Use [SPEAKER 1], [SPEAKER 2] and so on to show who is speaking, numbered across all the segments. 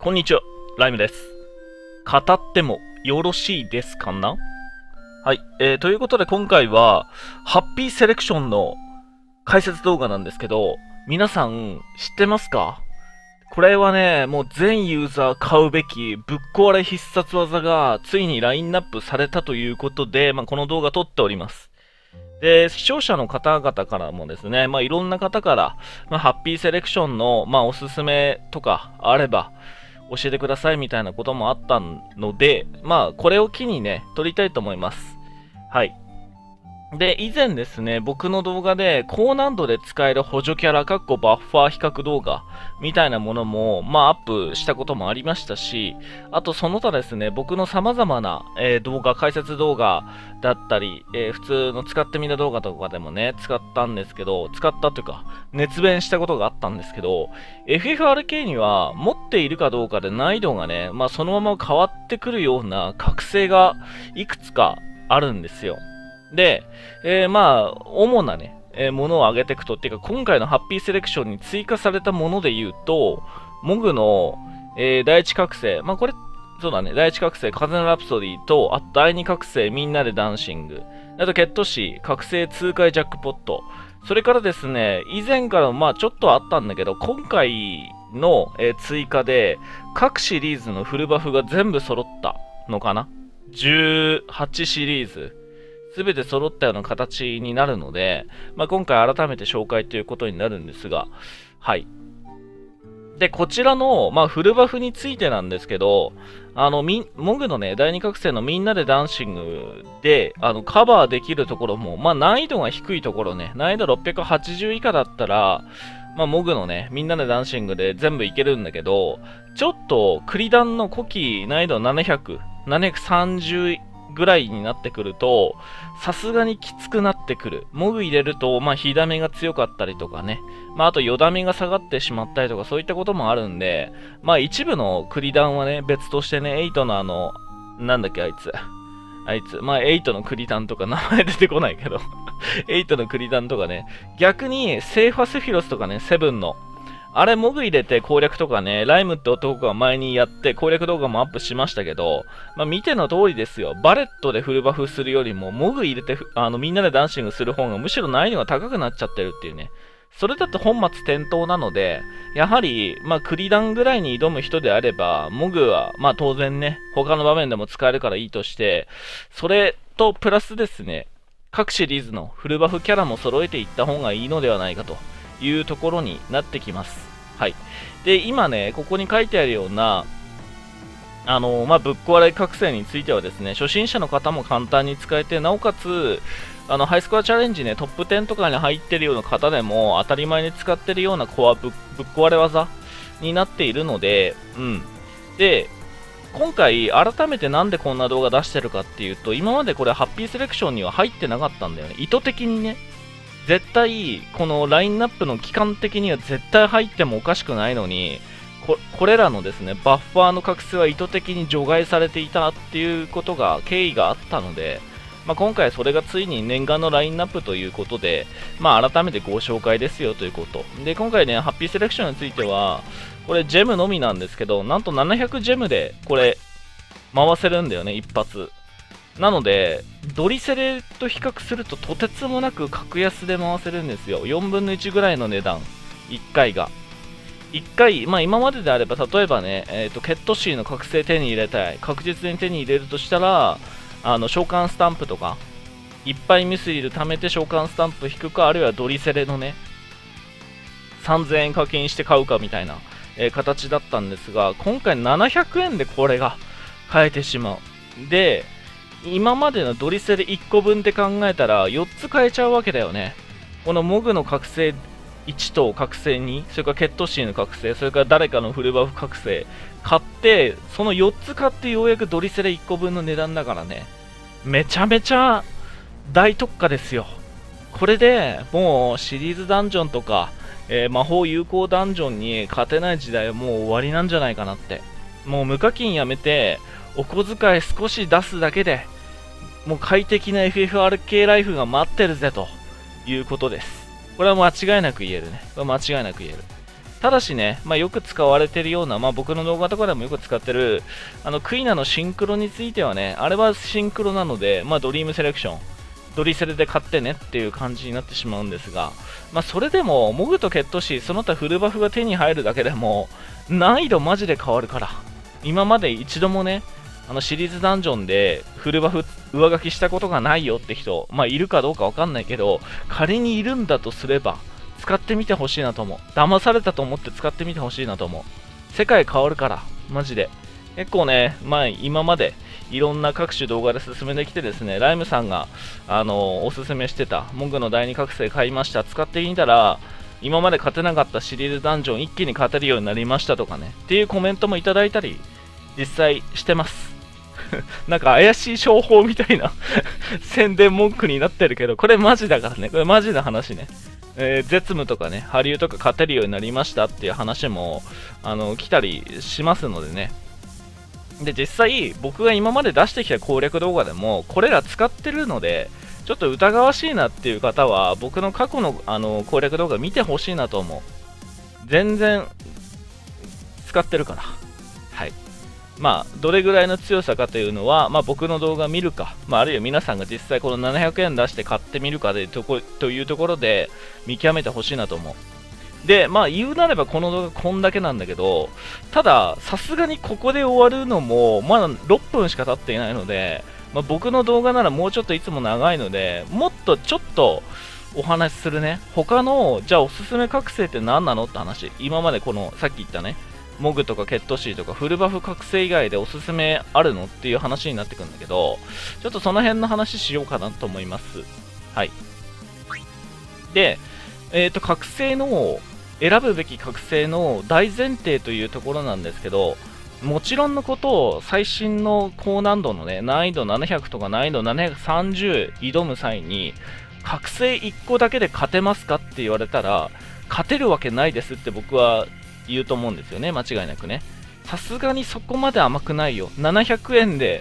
[SPEAKER 1] こんにちは、ライムです。語ってもよろしいですかな？はい、ということで今回は、ハッピーセレクションの解説動画なんですけど、皆さん知ってますか？これはね、もう全ユーザー買うべきぶっ壊れ必殺技がついにラインナップされたということで、この動画撮っております。で、視聴者の方々からもですね、いろんな方から、ハッピーセレクションの、おすすめとかあれば、教えてくださいみたいなこともあったので、これを機にね、撮りたいと思います。はい。で、以前ですね、僕の動画で高難度で使える補助キャラ、バッファー比較動画みたいなものも、アップしたこともありましたし、あとその他ですね、僕の様々な、動画、解説動画だったり、普通の使ってみた動画とかでもね、使ったというか、熱弁したことがあったんですけど、FFRK には持っているかどうかで難易度がね、そのまま変わってくるような覚醒がいくつかあるんですよ。で、主なね、ものを上げていくと、っていうか、今回のハッピーセレクションに追加されたもので言うと、モグの、第一覚醒、これ、そうだね、第一覚醒、風のラプソディと、あと第二覚醒、みんなでダンシング、あと、ケットシー、覚醒痛快ジャックポット、それからですね、以前からちょっとあったんだけど、今回の、追加で、各シリーズのフルバフが全部揃ったのかな？ 18 シリーズ。すべて揃ったような形になるので、今回改めて紹介ということになるんですが、はい。で、こちらの、フルバフについてなんですけど、モグのね、第二覚醒のみんなでダンシングで、カバーできるところも、難易度が低いところね、難易度680以下だったら、モグのね、みんなでダンシングで全部いけるんだけど、ちょっと、クリダンの古希難易度700、730ぐらいになってくると、さすがにきつくなってくる。モグ入れると、火ダメが強かったりとかね。あと、ヨダメが下がってしまったりとか、そういったこともあるんで、一部のクリダンはね、別としてね、8のなんだっけ、あいつ、8のクリダンとか、名前出てこないけど、8のクリダンとかね、逆に、セーファスフィロスとかね、7の、あれ、モグ入れて攻略とかね、ライムって男が前にやって攻略動画もアップしましたけど、見ての通りですよ。バレットでフルバフするよりも、モグ入れてみんなでダンシングする方がむしろ難易度が高くなっちゃってるっていうね。それだと本末転倒なので、やはり、クリダンぐらいに挑む人であれば、モグは、当然ね、他の場面でも使えるからいいとして、それとプラスですね、各シリーズのフルバフキャラも揃えていった方がいいのではないかというところになってきます。はい。で、今ね、ここに書いてあるような、ぶっ壊れ覚醒についてはですね、初心者の方も簡単に使えて、なおかつ、ハイスコアチャレンジね、トップ10とかに入ってるような方でも、当たり前に使ってるようなコアぶっ壊れ技になっているので、で、今回、改めてなんでこんな動画出してるかっていうと、今までこれハッピーセレクションには入ってなかったんだよね。意図的にね。絶対、このラインナップの期間的には絶対入ってもおかしくないのに、これらのですね、バッファーの覚醒は意図的に除外されていたっていうことが、経緯があったので、今回それがついに念願のラインナップということで、改めてご紹介ですよということ。で、今回ね、ハッピーセレクションについては、これジェムのみなんですけど、なんと700ジェムで、これ、回せるんだよね、一発。なので、ドリセレと比較するととてつもなく格安で回せるんですよ。4分の1ぐらいの値段。1回が。1回、今までであれば、例えばね、ケットシーの覚醒手に入れたい。確実に手に入れるとしたら、召喚スタンプとか、いっぱいミスリル貯めて召喚スタンプ引くか、あるいはドリセレのね、3000円課金して買うかみたいな、形だったんですが、今回700円でこれが買えてしまう。で、今までのドリセレ1個分って考えたら4つ買えちゃうわけだよね。このモグの覚醒1と覚醒2、それからケットシーの覚醒、それから誰かのフルバフ覚醒買って、その4つ買ってようやくドリセレ1個分の値段だからね。めちゃめちゃ大特価ですよ。これでもうシリーズダンジョンとか、魔法有効ダンジョンに勝てない時代はもう終わりなんじゃないかなって。もう無課金やめて、お小遣い少し出すだけで、もう快適な FFRK ライフが待ってるぜということです。これは間違いなく言えるね。これは間違いなく言える。 ただしね、よく使われてるような、僕の動画とかでもよく使ってる、クイナのシンクロについてはね、あれはシンクロなので、ドリームセレクション、ドリセルで買ってねっていう感じになってしまうんですが、それでも、モグとケットシー、その他フルバフが手に入るだけでも、難易度マジで変わるから、今まで一度もね、シリーズダンジョンでフルバフ上書きしたことがないよって人、いるかどうかわかんないけど、仮にいるんだとすれば、使ってみてほしいなと思う。騙されたと思って使ってみてほしいなと思う。世界変わるから、マジで。結構ね、今までいろんな各種動画で進めてきてですね、ライムさんが、おすすめしてた、モグの第2覚醒買いました、使ってみたら、今まで勝てなかったシリーズダンジョン一気に勝てるようになりましたとかね、っていうコメントもいただいたり、実際してます。なんか怪しい商法みたいな宣伝文句になってるけど、これマジだからね、これマジな話ね。絶務とかね、ハリューとか勝てるようになりましたっていう話も、来たりしますのでね。で、実際、僕が今まで出してきた攻略動画でも、これら使ってるので、ちょっと疑わしいなっていう方は、僕の過去の、攻略動画見てほしいなと思う。全然、使ってるから。はい。どれぐらいの強さかというのは、僕の動画見るか、あるいは皆さんが実際この700円出して買ってみるかでというところで見極めてほしいなと思う。で、言うなればこの動画こんだけなんだけど、ただ、さすがにここで終わるのも、まだ6分しか経っていないので、僕の動画ならもうちょっといつも長いので、もっとちょっとお話しするね。他の、じゃあおすすめ覚醒って何なのって話。今までこの、さっき言ったね、モグとかケットシーとかフルバフ覚醒以外でおすすめあるのっていう話になってくるんだけど、ちょっとその辺の話しようかなと思います。はい。で、覚醒の、選ぶべき覚醒の大前提というところなんですけど、もちろんのことを最新の高難度のね、難易度700とか難易度730挑む際に、覚醒1個だけで勝てますかって言われたら、勝てるわけないですって僕は言うと思うんですよね、間違いなくね。さすがにそこまで甘くないよ。700円で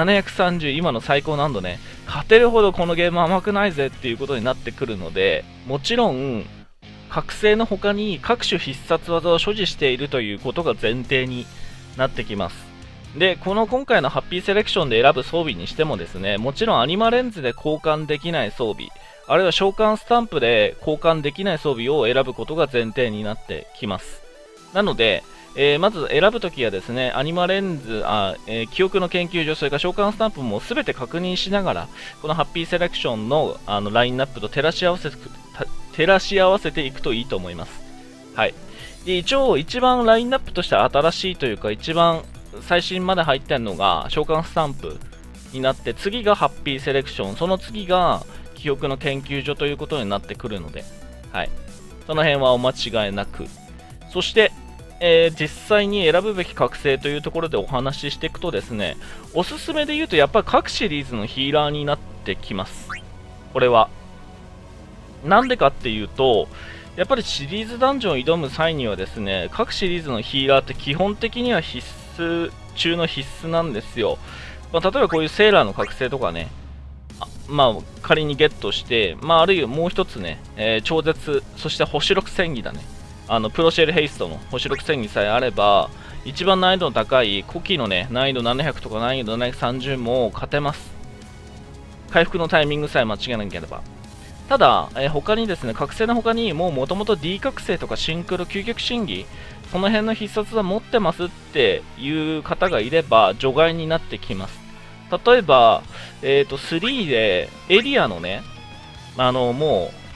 [SPEAKER 1] 730、今の最高難度ね、勝てるほどこのゲーム甘くないぜっていうことになってくるので、もちろん、覚醒の他に各種必殺技を所持しているということが前提になってきます。で、今回のハッピーセレクションで選ぶ装備にしてもですね、もちろんアニマレンズで交換できない装備、あるいは召喚スタンプで交換できない装備を選ぶことが前提になってきます。なので、まず選ぶときはですね、アニマレンズ、記憶の研究所、それから召喚スタンプもすべて確認しながら、このハッピーセレクションの、ラインナップと照らし合わせていくといいと思います。はい。で、一応、一番ラインナップとして新しいというか、一番最新まで入ってるのが召喚スタンプになって、次がハッピーセレクション、その次が記憶の研究所ということになってくるので、はい。その辺はお間違いなく。そして、実際に選ぶべき覚醒というところでお話ししていくとですね、おすすめで言うとやっぱり各シリーズのヒーラーになってきます。これは。なんでかっていうと、やっぱりシリーズダンジョンを挑む際にはですね、各シリーズのヒーラーって基本的には必須中の必須なんですよ。例えばこういうセーラーの覚醒とかね、仮にゲットして、あるいはもう一つね、超絶、そして星6戦技だね。プロシェルヘイストの星6戦技さえあれば、一番難易度の高い古希のね、難易度700とか難易度730も勝てます。回復のタイミングさえ間違えなければ。ただ、他にですね、覚醒の他にもともと D 覚醒とかシンクロ、究極審議、その辺の必殺技持ってますっていう方がいれば除外になってきます。例えば、3でエリアのね、もう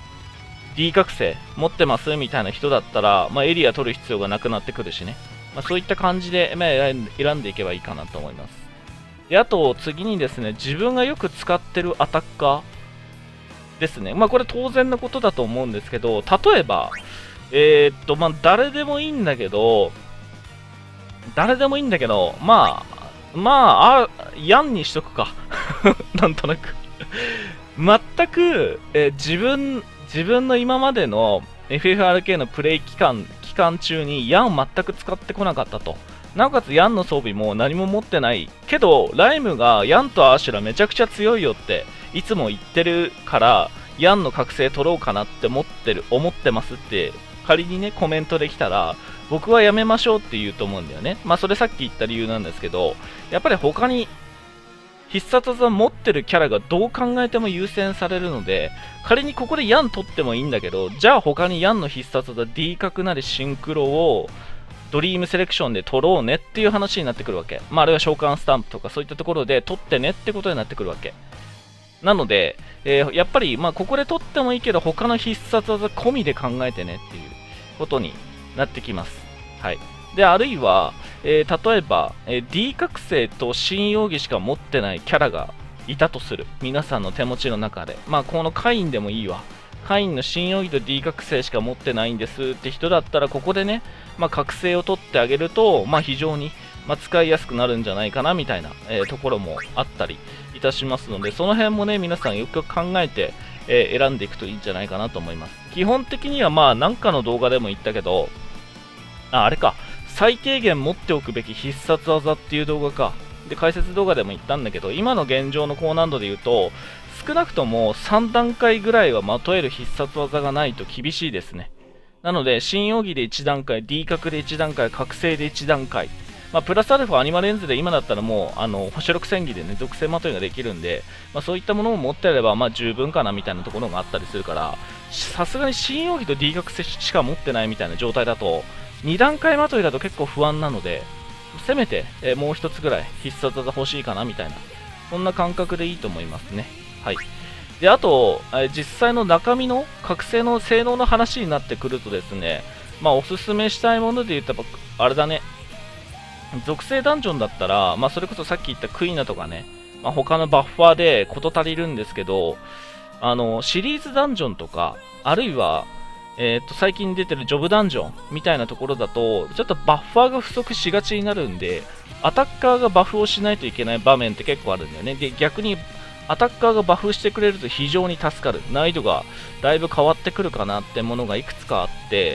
[SPEAKER 1] D 覚醒持ってますみたいな人だったら、エリア取る必要がなくなってくるしね。そういった感じで、選んでいけばいいかなと思います。で、あと、次にですね、自分がよく使ってるアタッカーですね。これ当然のことだと思うんですけど、例えば、誰でもいいんだけど、ヤンにしとくか。なんとなく。全く、自分の今までの FFRK のプレイ期間中にヤン全く使ってこなかったと。なおかつヤンの装備も何も持ってない。けど、ライムがヤンとアーシュラめちゃくちゃ強いよっていつも言ってるから、ヤンの覚醒取ろうかなって思ってますって仮にね、コメントできたら、僕はやめましょうって言うと思うんだよね。まあそれさっき言った理由なんですけど、やっぱり他に必殺技持ってるキャラがどう考えても優先されるので、仮にここでヤン取ってもいいんだけど、じゃあ他にヤンの必殺技 D 角なりシンクロをドリームセレクションで取ろうねっていう話になってくるわけ。まああるいは召喚スタンプとかそういったところで取ってねってことになってくるわけ。なので、やっぱりまあここで取ってもいいけど他の必殺技込みで考えてねっていうことになってきます。はい。で、あるいは、例えば、D 覚醒と新容疑しか持ってないキャラがいたとする。皆さんの手持ちの中で。まあ、このカインでもいいわ。カインの新容疑と D 覚醒しか持ってないんですって人だったら、ここでね、まあ、覚醒を取ってあげると、まあ、非常に、まあ、使いやすくなるんじゃないかなみたいな、ところもあったりいたしますので、その辺もね、皆さんよく考えて、選んでいくといいんじゃないかなと思います。基本的にはまあ、なんかの動画でも言ったけど、あれか。最低限持っておくべき必殺技っていう動画か。で、解説動画でも言ったんだけど、今の現状の高難度で言うと、少なくとも3段階ぐらいはまとえる必殺技がないと厳しいですね。なので、新容疑で1段階、D 角で1段階、覚醒で1段階。まあ、プラスアルファアニマレンズで今だったらもう、星6戦技でね、属性まといができるんで、まあ、そういったものを持ってやれば、まあ、十分かなみたいなところがあったりするから、さすがに新容疑と D 覚醒しか持ってないみたいな状態だと、2段階まといだと結構不安なので、せめて、もう1つぐらい必殺技欲しいかなみたいな、そんな感覚でいいと思いますね。はい。で、あと、実際の中身の覚醒の性能の話になってくるとですね、まあ、おすすめしたいもので言ったら、あれだね、属性ダンジョンだったら、まあ、それこそさっき言ったクイナとかね、まあ、他のバッファーで事足りるんですけど、シリーズダンジョンとか、あるいは、最近出てるジョブダンジョンみたいなところだと、ちょっとバッファーが不足しがちになるんで、アタッカーがバフをしないといけない場面って結構あるんだよね。で、逆に、アタッカーがバフしてくれると非常に助かる。難易度がだいぶ変わってくるかなってものがいくつかあって、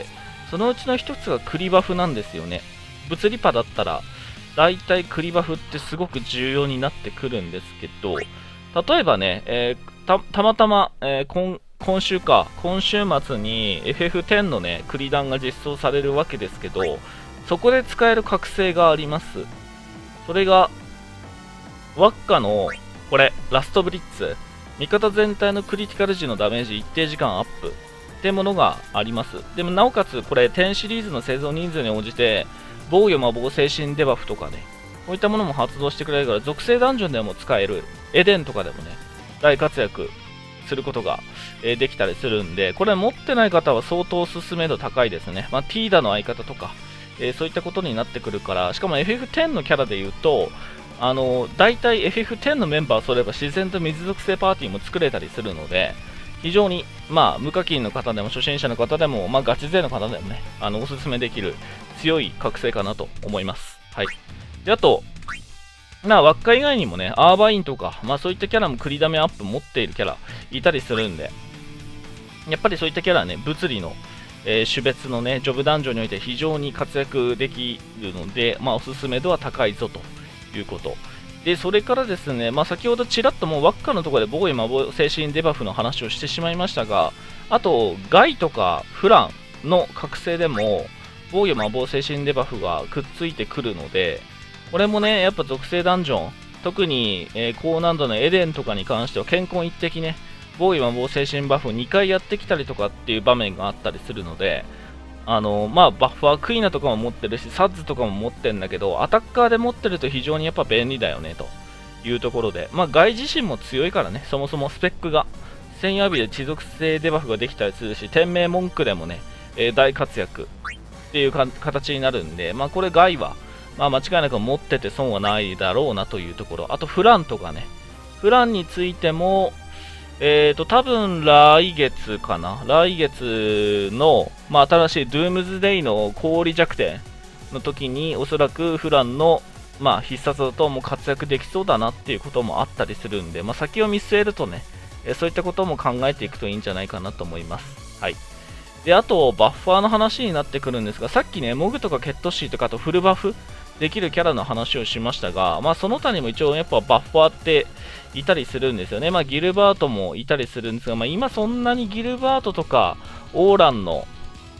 [SPEAKER 1] そのうちの一つがクリバフなんですよね。物理パだったら、だいたいクリバフってすごく重要になってくるんですけど、例えばね、たまたま、今週末に FF10 のね、クリダンが実装されるわけですけど、そこで使える覚醒があります。それが、ワッカの、これ、ラストブリッツ。味方全体のクリティカル時のダメージ一定時間アップってものがあります。でもなおかつ、これ、10シリーズの製造人数に応じて、防御魔法精神デバフとかね、こういったものも発動してくれるから、属性ダンジョンでも使える、エデンとかでもね、大活躍することができたりするんで、これ持ってない方は相当おすすめ度高いですね。まあ、ティーダの相方とか、そういったことになってくるから、しかも FF10 のキャラで言うと、大体 FF10 のメンバーそれば自然と水属性パーティーも作れたりするので、非常に、まあ、無課金の方でも初心者の方でも、まあ、ガチ勢の方でもね、おすすめできる強い覚醒かなと思います。はい。で、あと、輪っか以外にもね、アーバインとか、まあそういったキャラもクリダメアップ持っているキャラいたりするんで、やっぱりそういったキャラはね、物理の、種別のね、ジョブダンジョンにおいて非常に活躍できるので、まあおすすめ度は高いぞということ。で、それからですね、まあ先ほどちらっともう輪っかのところで防衛魔法精神デバフの話をしてしまいましたが、あと、ガイとかフランの覚醒でも、防御魔法精神デバフがくっついてくるので、これもね、やっぱ属性ダンジョン、特に、高難度のエデンとかに関しては健康一滴ね、防御魔法精神バフを2回やってきたりとかっていう場面があったりするので、まあ、バッファークイナとかも持ってるし、サッズとかも持ってるんだけど、アタッカーで持ってると非常にやっぱ便利だよね、というところで、まあ、ガイ自身も強いからね、そもそもスペックが、専用アビで地属性デバフができたりするし、天命文句でもね、大活躍っていう形になるんで、まあ、これガイは、まあ間違いなく持ってて損はないだろうなというところ。あとフランとかね。フランについても、多分来月かな。来月の、まあ新しいドゥームズデイの氷弱点の時に、おそらくフランの、まあ必殺だとも活躍できそうだなっていうこともあったりするんで、まあ先を見据えるとね、そういったことも考えていくといいんじゃないかなと思います。はい。で、あと、バッファーの話になってくるんですが、さっきね、モグとかケットシーとか、あとフルバフできるキャラの話をしましたが、まあ、その他にも一応やっぱバッファーっていたりするんですよね。まあ、ギルバートもいたりするんですが、まあ、今そんなにギルバートとか、オーランの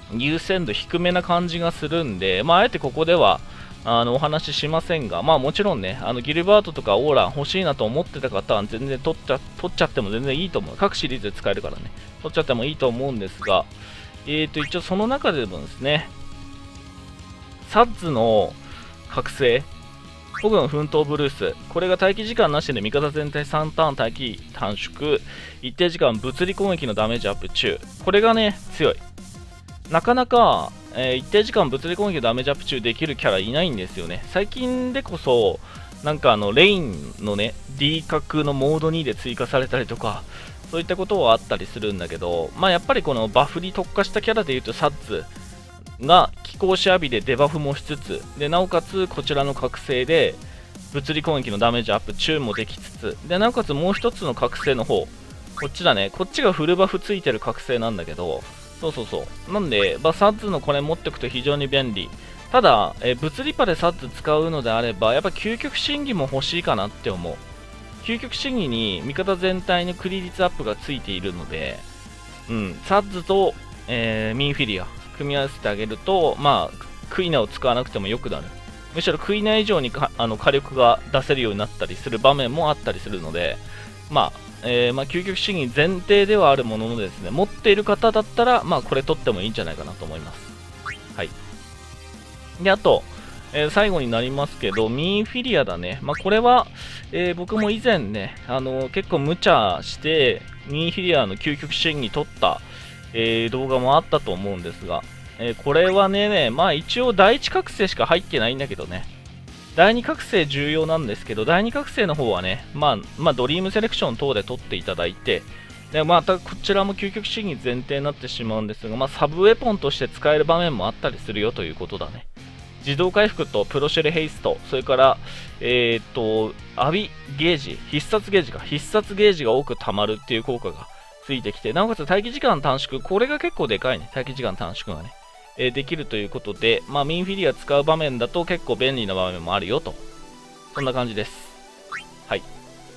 [SPEAKER 1] 優先度低めな感じがするんで、まあ、あえてここでは、お話ししませんが、まあもちろんね、ギルバートとかオーラ欲しいなと思ってた方は全然取っちゃっても全然いいと思う。各シリーズで使えるからね、取っちゃってもいいと思うんですが、一応その中でもですね、サッズの覚醒、僕の奮闘ブルース、これが待機時間なしで味方全体3ターン待機短縮、一定時間物理攻撃のダメージアップ中、これがね、強い。なかなか、一定時間物理攻撃のダメージアップ中できるキャラいないんですよね。最近でこそ、なんかレインのね、D 角のモード2で追加されたりとか、そういったことはあったりするんだけど、まあやっぱりこのバフに特化したキャラでいうとサッツが気候シャビでデバフもしつつ、でなおかつこちらの覚醒で物理攻撃のダメージアップ中もできつつ、でなおかつもう一つの覚醒の方、こっちだね、こっちがフルバフついてる覚醒なんだけど、そうそうそう。なんで、サッズのこれ持っておくと非常に便利。ただ、物理パでサッズ使うのであれば、やっぱ究極審議も欲しいかなって思う。究極審議に味方全体のクリ率アップがついているので、サッズと、ミンフィリア組み合わせてあげると、まあ、クイナを使わなくてもよくなる。むしろクイナ以上に火力が出せるようになったりする場面もあったりするので、まあ、究極審議前提ではあるもののですね、持っている方だったら、まあ、これ取ってもいいんじゃないかなと思います。はい。で、あと、最後になりますけど、ミンフィリアだね。まあ、これは、僕も以前ね、結構無茶して、ミンフィリアの究極審議取った、動画もあったと思うんですが、これはね、まあ一応第1覚醒しか入ってないんだけどね、第2覚醒重要なんですけど、第2覚醒の方はね、まあドリームセレクション等で取っていただいて、でまたこちらも究極審議前提になってしまうんですが、まあ、サブウェポンとして使える場面もあったりするよということだね。自動回復とプロシェルヘイスト、それから、アビゲージ、必殺ゲージが多く溜まるっていう効果がついてきて、なおかつ待機時間短縮、これが結構でかいね、待機時間短縮がね。できるということで、まあ、ミンフィリア使う場面だと結構便利な場面もあるよと。そんな感じです。はい。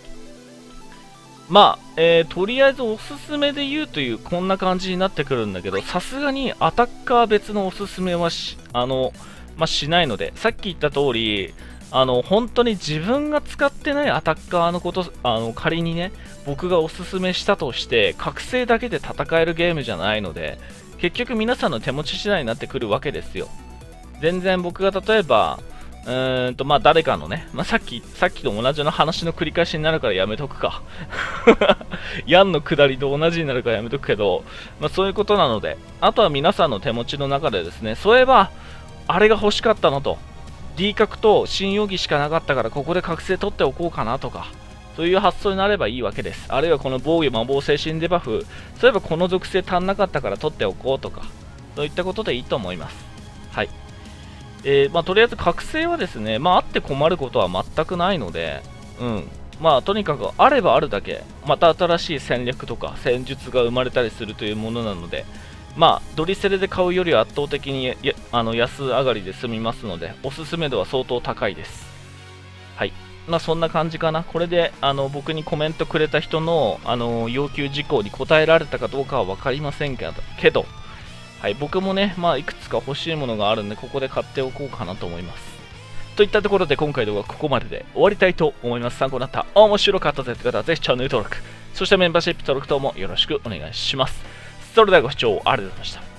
[SPEAKER 1] まあ、とりあえずおすすめで言うというこんな感じになってくるんだけど、さすがにアタッカー別のおすすめはしないので、さっき言った通り、本当に自分が使ってないアタッカーのこと、仮にね、僕がおすすめしたとして、覚醒だけで戦えるゲームじゃないので、結局皆さんの手持ち次第になってくるわけですよ。全然僕が例えば、まあ誰かのね、まあ、さっきと同じの話の繰り返しになるからやめとくか。ヤンの下りと同じになるからやめとくけど、まあそういうことなので、あとは皆さんの手持ちの中でですね、そういえば、あれが欲しかったのと、D 角と新容疑しかなかったからここで覚醒取っておこうかなとか、そういう発想になればいいわけです。あるいはこの防御魔法精神デバフ、そういえばこの属性足んなかったから取っておこうとか、そういったことでいいと思います。はい。まあ、とりあえず覚醒はですね、まあ、あって困ることは全くないので、まあ、とにかくあればあるだけ、また新しい戦略とか戦術が生まれたりするというものなので、まあ、ドリセレで買うよりは圧倒的に安上がりで済みますので、おすすめ度は相当高いです。はい。まあそんな感じかな。これで僕にコメントくれた人の要求事項に答えられたかどうかは分かりませんけど、はい、僕もね、まあいくつか欲しいものがあるんで、ここで買っておこうかなと思います。といったところで今回の動画はここまでで終わりたいと思います。参考になった、面白かったぜって方はぜひチャンネル登録、そしてメンバーシップ登録等もよろしくお願いします。それではご視聴ありがとうございました。